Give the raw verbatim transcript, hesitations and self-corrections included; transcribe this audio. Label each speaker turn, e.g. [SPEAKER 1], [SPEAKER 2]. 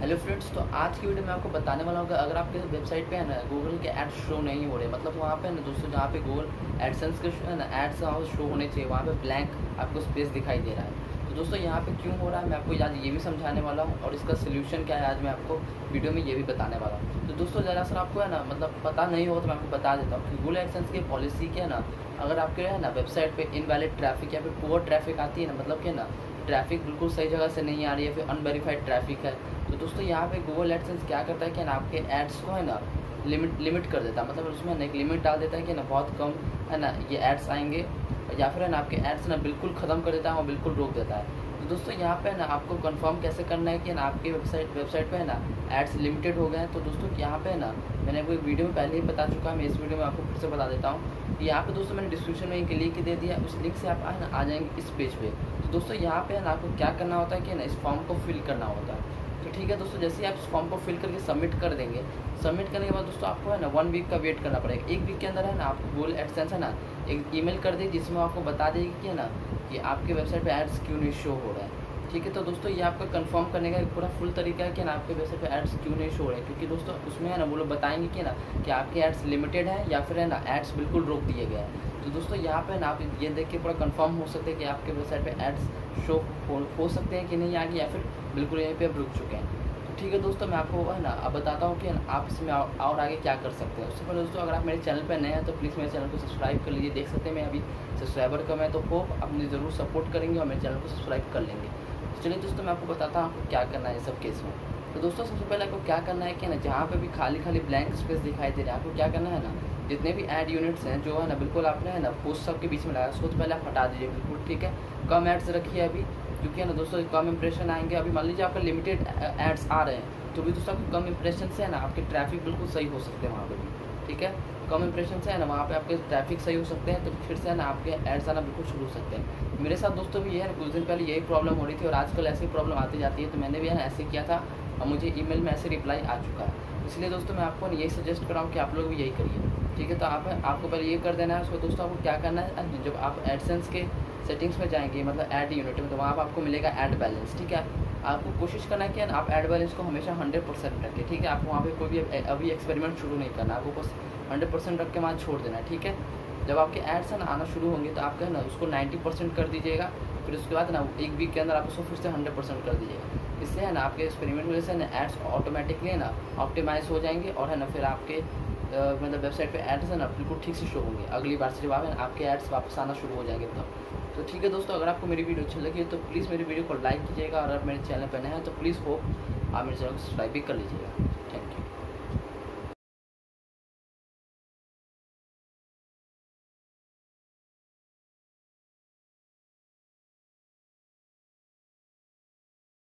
[SPEAKER 1] Hello friends, तो आज की वीडियो में आपको बताने वाला हूँ कि अगर आपके वेबसाइट पे है ना गूगल के एड्स शो नहीं हो रहे, मतलब वहाँ पे ना दोस्तों जहाँ पे गूगल एडसेंस के है ना एड्स शो होने चाहिए वहाँ पे ब्लैंक आपको स्पेस दिखाई दे रहा है। तो दोस्तों यहाँ पे क्यों हो रहा है मैं आपको आज ये भी समझाने वाला हूँ और इसका सोल्यूशन क्या है आज मैं आपको वीडियो में ये भी बताने वाला हूँ। तो दोस्तों ज़रा सर आपको है ना मतलब पता नहीं हो तो मैं आपको बता देता हूँ कि गूगल एडसेंस की पॉलिसी क्या है ना, अगर आपके है ना वेबसाइट पे इनवैलिड ट्रैफिक या फिर पुअर ट्रैफिक आती है ना, मतलब कि ना ट्रैफिक बिल्कुल सही जगह से नहीं आ रही है, फिर अनवेरीफाइड ट्रैफिक है, तो दोस्तों यहाँ पे गूगल एडसेंस क्या करता है कि ना आपके एड्स को है ना लिमिट लिमिट कर देता है, मतलब उसमें ना एक लिमिट डाल देता है कि ना बहुत कम है ना ये एड्स आएंगे, या फिर है ना आपके एड्स ना बिल्कुल ख़त्म कर देता है और बिल्कुल रोक देता है। तो दोस्तों यहाँ पे ना आपको कंफर्म कैसे करना है कि ना आपके वेबसाइट वेबसाइट पे है ना एड्स लिमिटेड हो गए हैं। तो दोस्तों यहाँ पे ना मैंने कोई वीडियो में पहले ही बता चुका है, मैं इस वीडियो में आपको फिर से बता देता हूँ। यहाँ पे दोस्तों मैंने डिस्क्रिप्शन में एक लिंक दे दिया, उस लिंक से आप ना आ जाएंगे इस पेज पे। तो दोस्तों यहाँ पे ना आपको क्या करना होता है कि ना इस फॉर्म को फिल करना होता है। तो ठीक है दोस्तों, जैसे ही आप इस फॉर्म को फिल करके सबमिट कर देंगे, सबमिट करने के बाद दोस्तों आपको है ना वन वीक का वेट करना पड़ेगा। एक वीक के अंदर है ना आपको गूगल एडसेंस है ना एक ईमेल कर देगी जिसमें आपको बता देगी कि है ना कि आपके वेबसाइट पे एड्स क्यों नहीं शो हो रहा है। ठीक है, तो दोस्तों ये आपका कंफर्म करने का एक पूरा फुल तरीका है कि ना आपके वेबसाइट पे एड्स क्यों नहीं शो रहे हैं, क्योंकि दोस्तों उसमें है ना वो लोग बताएंगे कि ना कि आपके एड्स लिमिटेड है या फिर है ना एड्स बिल्कुल रोक दिए गए हैं। तो दोस्तों यहाँ पे ना आप ये देख के पूरा कंफर्म हो सकते हैं कि आपके वेबसाइट पे एड्स शो हो, हो सकते हैं कि नहीं आगे, या फिर बिल्कुल यहीं पे आप रुक चुके हैं। तो ठीक है दोस्तों, मैं आपको है ना अब बताता हूँ कि आप इसमें और आगे क्या कर सकते हैं। उससे पहले दोस्तों अगर आप मेरे चैनल पर नए हैं तो प्लीज़ मेरे चैनल को सब्सक्राइब कर लीजिए। देख सकते हैं मैं अभी सब्सक्राइबर कम है, तो होप आप मुझे ज़रूर सपोर्ट करेंगे और मेरे चैनल को सब्सक्राइब कर लेंगे। चलिए दोस्तों मैं आपको बताता हूँ आपको क्या करना है इस सब केस में। तो दोस्तों सबसे पहले आपको क्या करना है कि ना जहाँ पे भी खाली खाली ब्लैंक स्पेस दिखाई दे रहा है, आपको क्या करना है ना जितने भी ऐड यूनिट्स हैं जो है ना बिल्कुल आपने है ना पोस्ट सब के बीच में लगाया उसको तो पहले आप हटा दीजिए बिल्कुल। ठीक है, कम एड्स रखिए अभी, क्योंकि है ना दोस्तों कम इंप्रेशन आएंगे। अभी मान लीजिए आपका लिमिटेड एड्स आ रहे हैं तो भी दोस्तों आपको कम इंप्रेशन से है ना आपके ट्रैफिक बिल्कुल सही हो सकते हैं वहाँ पर भी। ठीक है, कम इंप्रेशन से है ना वहाँ पे आपके ट्रैफिक सही हो सकते हैं, तो फिर से है ना आपके एड्स आना बिल्कुल शुरू हो सकते हैं। मेरे साथ दोस्तों भी ये है ना कुछ दिन पहले यही प्रॉब्लम हो रही थी और आजकल ऐसी प्रॉब्लम आती जाती है, तो मैंने भी है ना ऐसे किया था और मुझे ईमेल में ऐसे रिप्लाई आ चुका है। इसलिए दोस्तों मैं आपको यही सजेस्ट कर रहा हूँ कि आप लोग भी यही करिए। ठीक है, तो आप आपको पहले ये कर देना है। उसको दोस्तों आपको क्या करना है, जब आप एडसेंस के सेटिंग्स में जाएंगे मतलब ऐड यूनिट में, तो वहाँ पर आपको मिलेगा ऐड बैलेंस। ठीक है, आपको कोशिश करना है कि आप ऐड बैलेंस को हमेशा हंड्रेड परसेंट रखें। ठीक है, आपको वहाँ पे कोई भी अभी एक्सपेरिमेंट शुरू नहीं करना, आपको बस हंड्रेड परसेंट रख के वहाँ छोड़ देना है। ठीक है, जब आपके एड्स है ना आना शुरू होंगे तो आपका है ना उसको नाइन्टी परसेंट कर दीजिएगा, फिर उसके बाद ना एक वीक के अंदर आप उसको फिर से हंड्रेड परसेंट कर दीजिएगा। इससे है ना आपके एक्सपेरिमेंट वजह से ना एड्स ऑटोमेटिकली ना ऑप्टिमाइज हो जाएंगे और है ना फिर आपके आ, मतलब वेबसाइट पे एड्स है ना बिल्कुल ठीक से शो होंगे। अगली बार से जब आप आपके एड्स वापस आना शुरू हो जाएंगे तब। तो ठीक है दोस्तों, अगर आपको मेरी वीडियो अच्छी लगी तो प्लीज़ मेरी वीडियो को लाइक कीजिएगा और अगर मेरे चैनल पर नए हैं तो प्लीज़ होप आप मेरे चैनल को सब्सक्राइब भी कर लीजिएगा।